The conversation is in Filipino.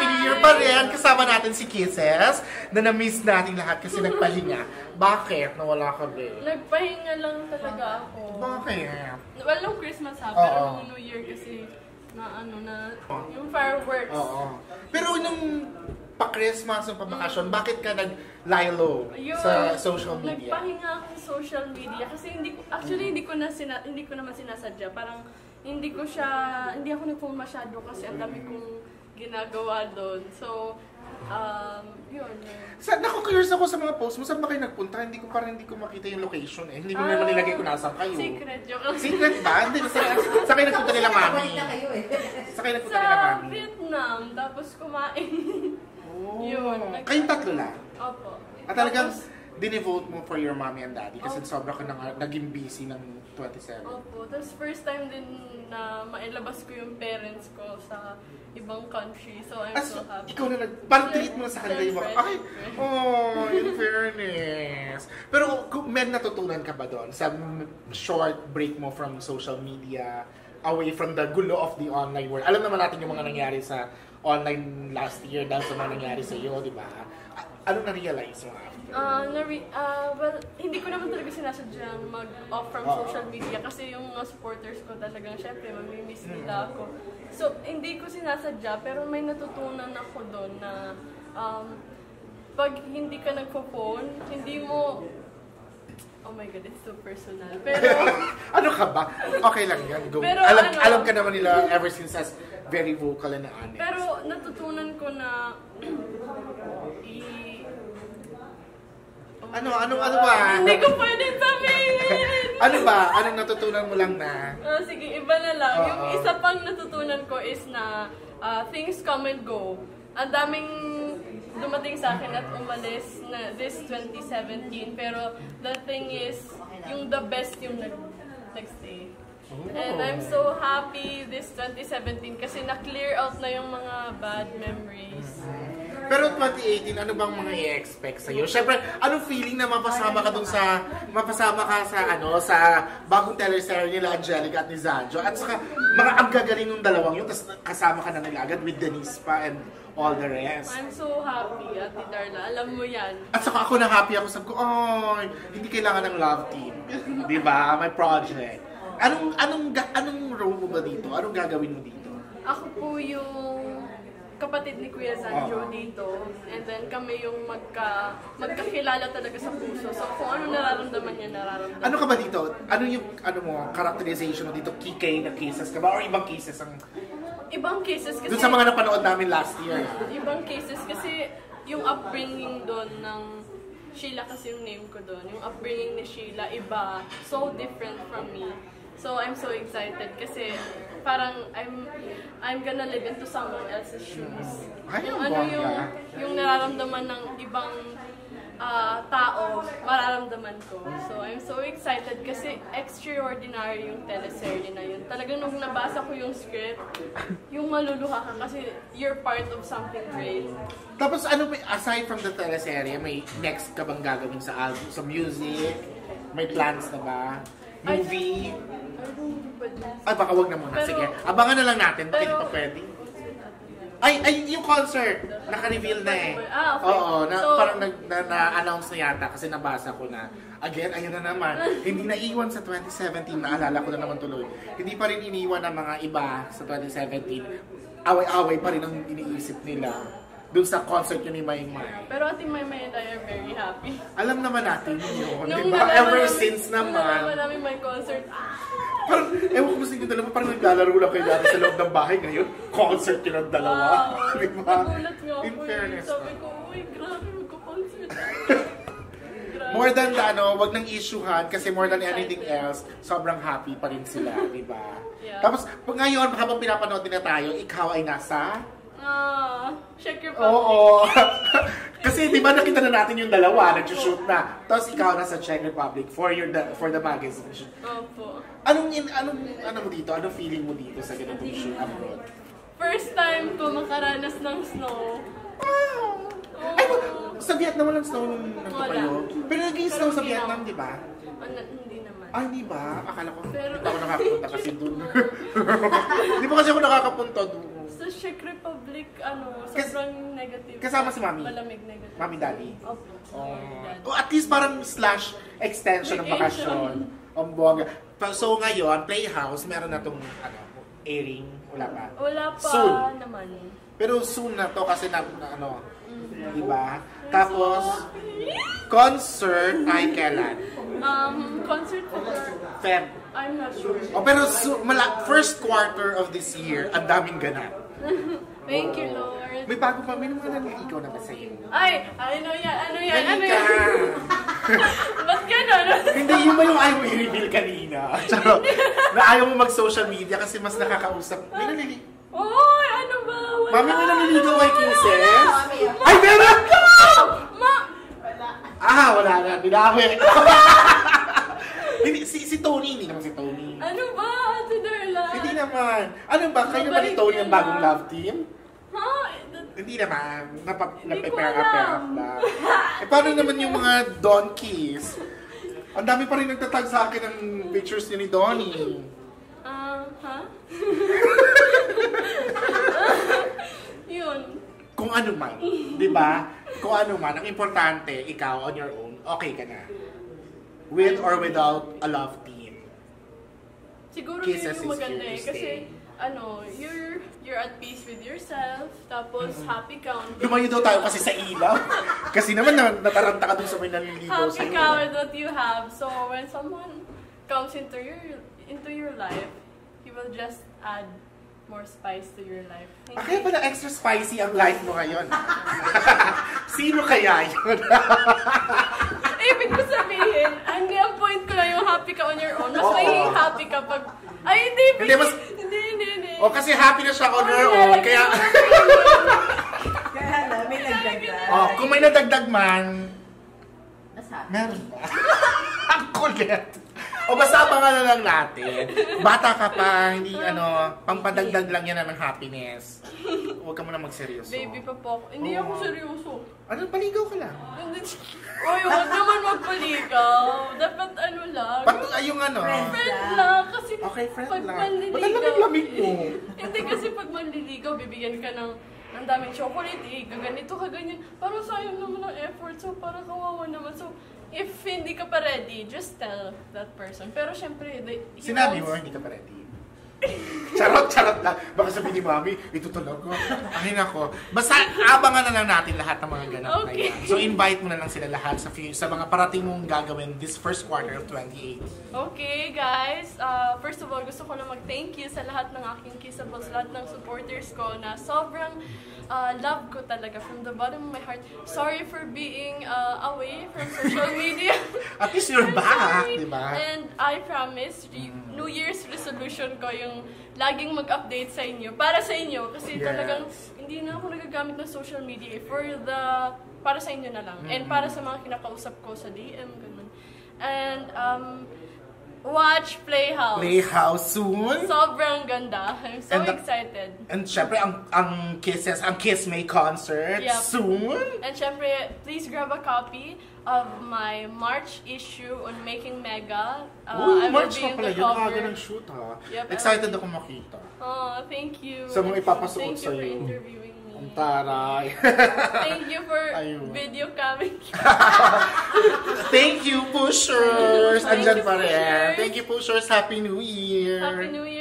Happy New Year pa rin! Kasama natin si Kisses na na-miss natin lahat kasi nagpahinga. Bakit? Nawala ka ba? Nagpahinga lang talaga ako. Bakit? Well, nung Christmas ha, pero nung New Year kasi yung fireworks. Oo. Pero nung pa-Christmas, nung pa-bakasyon, bakit ka nag-lie low sa social media? Nagpahinga ako sa social media kasi hindi ko naman sinasadya. Parang hindi ako nag-phone masyado kasi ang dami kong ginagawa doon. So, yun. Naku-curious ako sa mga posts mo. Saan ba kayo nagpunta? Hindi ko makita yung location eh. Hindi mo naman nilagay kung nasaan kayo. Secret, joke lang. Secret ba? Hindi, sa kayo nagpunta nila mami. Sa kayo nagpunta nila mami. Sa Vietnam, tapos kumain. Oh. Yun. Kayong tatlo lang? Opo. At talagang dinevote mo for your mommy and daddy kasi sobra ka naging busy ng 27. Opo. Tapos first time din na mailabas ko yung parents ko sa ibang country. So I'm so happy. Ikaw na parang treat mo na sa kanila yung mga, ay, oh, in fairness. Pero may natutunan ka ba doon sa short break mo from social media, away from the gulo of the online world? Alam naman natin yung mga nangyari sa online last year dahil sa mga nangyari sa iyo, di ba? Anong na-realize mo after? Well, hindi ko naman talaga sinasadyang mag-off from social media kasi yung mga supporters ko talagang syempre mamimiss nila ako. So, hindi ko sinasadya pero may natutunan ako doon na pag hindi ka nagpo-phone, hindi mo... Oh my God, it's so personal. Pero... ano ka ba? Okay lang yan. Go. Pero, alam ka naman nila ever since as very vocal and honest. Pero natutunan ko na... Ano ba? Hindi ko pwedeng sabihin! Ano ba? Anong natutunan mo lang na? Sige, iba na lang. Yung isa pang natutunan ko is na things come and go. Ang daming dumating sa akin at umalis na this 2017. Pero the thing is, yung the best yung nag-stay. And I'm so happy this 2017 kasi na-clear out na yung mga bad memories. Pero 2018, ano bang mga i-expect sa'yo? Siyempre, anong feeling na mapasama ka sa bagong teleserye nila Angelica at ni Zanjo? At saka, mga ang gagaling ng dalawang yun, tapos kasama ka na nila agad with Denise pa and all the rest. I'm so happy, Ate Darla. Alam mo yan. At saka ako na happy ako. Sabi ko, hindi kailangan ng love team. Diba? May project. Anong role mo ba dito? Anong gagawin mo dito? Ako po yung kapatid ni Kuya Zanjo dito. And then kami yung magkakilala talaga sa puso. So kung ano nararamdaman niya, nararamdaman. Ano ka ba dito? Ano yung characterization mo dito? Kikay na cases ka ba? Or ibang cases ang... Ibang cases kasi... Doon sa mga napanood namin last year. Ibang cases kasi yung upbringing doon ng Sheila kasi yung name ko doon. Yung upbringing ni Sheila, iba. So different from me. So I'm so excited kasi parang I'm gonna live into someone else's shoes. Yung nararamdaman ng ibang tao, mararamdaman ko. So I'm so excited kasi extraordinary yung teleserye na yun. Talagang nung nabasa ko yung script, yung maluluha ka kasi you're part of something great. Tapos aside from the teleserye, may next ka bang gagawin sa album, sa music? May plans na ba? Movie? Ay, baka wag na muna. Pero, sige, abangan na lang natin. Bakit pa pwede? Ay, yung concert, naka-reveal na eh. Okay. Oo, parang na-announce na yata kasi nabasa ko na. Again, ayun na naman. Hindi na iwan sa 2017, naalala ko na naman tuloy. Hindi pa rin iniwan ng mga iba sa 2017. Away-away pa rin ang iniisip nila doon sa concert yun ni Maymay. Pero Ate Maymay and I are very happy. Alam naman natin yun, di ba? Ever since naman. Nung nalaman namin may concert, parang, ewan ko sa inyo dalawa, parang naglalaro lang kayo dati sa loob ng bahay ngayon. Concert yun ang dalawa. Wow. Di ba? Nagulat nga ako. In fairness. Sabi ko, uy, grabe, magko-concert. More than wag nang issuehan kasi more than anything else, sobrang happy pa rin sila, di ba? Yeah. Tapos, ngayon, habang pinapanood din na tayo, ikaw ay nasa... Check your Oo. Kasi di ba nakita na natin yung dalawa, nag-shoot na. Tapos ikaw nasa Czech Republic for the magazine. Opo. Anong mo dito? Anong feeling mo dito sa ganitong shoot abroad? First time ko makaranas ng snow. Wow! Ay, sa Vietnam walang snow nung kayo? Pero naging snow sa Vietnam, di ba? Hindi naman. Ay, di ba? Akala ko, Pero, hindi ako nakakapunta kasi dun. Di ba kasi ako nakakapunta dun? Sa Czech Republic, sobrang negative. Kasama si Mami? Malamig negative. Mami, Daddy? Opo. O at least parang slash extension ng bakasyon. Ang bongga. So ngayon, Playhouse, meron na itong airing. Wala pa? Wala pa Soon. naman. Pero soon na to kasi diba? Tapos, concert ay kailan? Concert for... Feb. I'm not sure. Pero first quarter of this year, ang daming ganap. Thank you, Lord. May bago pa, may mga naliligaw na ba sa'yo? Ay, ano yan? Dali ka! Ba't gano'n? Hindi, yun ba yung ayaw mo i-reveal kanina? Charot. Na ayaw mo mag-social media kasi mas nakakausap. May naliligaw. Oy, ano ba? Wala. Mami, may naliligaw kay Kisses? Ay, meron ka! Wala na. Binawi. Hindi, si Tony. Hindi naman si Tony. Ano ba? Ate Darla? Hindi naman. Ano ba? Kayo ba ni Tony ang bagong love team? Ha? Hindi naman. Hindi ko Napipera alam. lang. Paano naman yung mga donkeys? Ang dami pa rin nagtatag sa akin ng pictures niya ni Donnie. Ha? Yun. Kung ano man. Di ba? Kung ano man. Ang importante, ikaw on your own, okay ka na. With or without a love team. Siguro Kisses yun yung is maganda here to Kasi, stay. you're at peace with yourself. Tapos, happy ka. Lumayo daw tayo kasi sa ilaw. Kasi naman nataranta ka dun sa may naliligaw Happy sa'yo. ka with what you have. So, when someone comes into your life, he will just add more spice to your life. Kaya pala extra spicy ang life mo ngayon. Sino kaya yun? Ibig ko sabihin, hindi ang point ko lang yung happy ka on your own. Mas magiging happy ka pag... Ay, hindi. Hindi. O kasi happy na siya on her own. Kaya... Kaya na, may nagdagdag. kung may nadagdag man... Mas happy. Meron ba? Ang kulit. O basta abangan na lang natin. Bata ka pa, hindi pampadagdag lang yan ng happiness. Huwag ka muna magseryoso. Baby pa po. Hindi ako seryoso. Ano, paligaw ka lang. Uy, huwag naman magpaligaw. Dapat lang. Yung Friend lang. Kasi Okay, friend pag lang. manliligaw. Ba't ang lamig-lamig mo? Hindi kasi pag manliligaw, bibigyan ka ng daming chocolate, gaganito ka ganyan. Parang sayang naman ang effort. So, parang kawawa naman. So, if hindi ka pa ready, just tell that person. Pero syempre, Sinabi mo, hindi ka pa ready. Charot lang. Baka sabihin ni Mami, ito talaga. Ay nako. Basta abangan na lang natin lahat ng mga ganap na yan. So invite mo na lang sila lahat sa mga parating mong gagawin this first quarter of 2018. Okay, guys. First of all, gusto ko na mag-thank you sa lahat ng aking Kissables, lahat ng supporters ko na sobrang love ko talaga from the bottom of my heart. Sorry for being away from social media. At least you're back, di ba? And I promise, New Year's resolution ko yung laging mag-update sa inyo. Para sa inyo. Kasi talagang hindi na ako nagagamit ng social media. Para sa inyo na lang. And para sa mga kinakausap ko sa DM, ganun. And, watch Playhouse. Playhouse soon. Sobrang ganda. I'm so excited. And syempre, ang Kiss May concert soon. And syempre, please grab a copy of my March issue on Making Mega. March pa pala yun. Aga ng shoot, ha? Yep, Excited ako makita. Thank you. Sa mga ipapasuot Thank you sa'yo. for interviewing me. Ang taray. Thank you for video coming. Thank you, Pushers! Thank Andyan you, pa rin. Pushers. Thank you, Pushers. Happy New Year! Happy New Year.